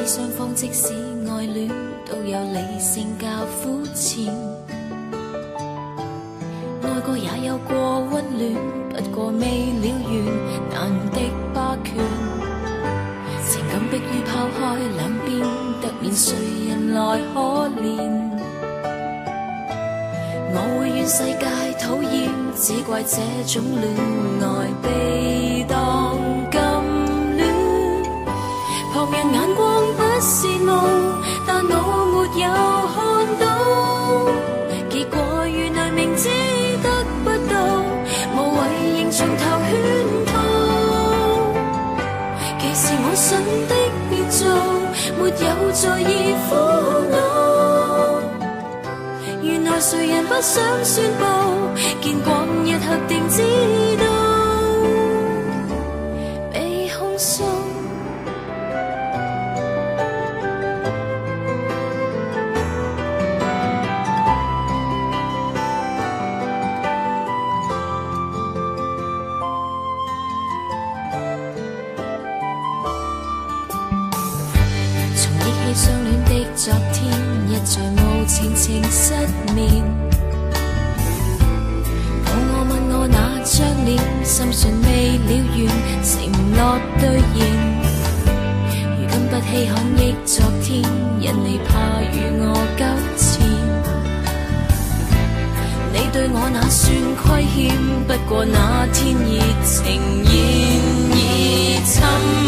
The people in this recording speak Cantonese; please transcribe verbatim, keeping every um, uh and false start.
知雙方即使愛戀，都有理性較膚淺。愛過也有過溫暖，不過未了緣，難敵霸權。情感迫於拋開兩邊，得免誰人來可憐。我會怨世界討厭，只怪這種戀愛被當禁戀。旁人眼光不羨慕，但我沒有看到。結果與內明知得不到，無謂仍從頭圈套。其實我想的別做，沒有在意苦惱。原來誰人不想宣佈，見光一刻定知道被控訴。從憶起相戀的昨天，一再無前程失眠。抱我問我那張臉，深信未了緣，承諾兌現。如今不稀罕憶昨天，因你怕與我糾纏。你對我那算虧欠，不過那天熱情現已沉。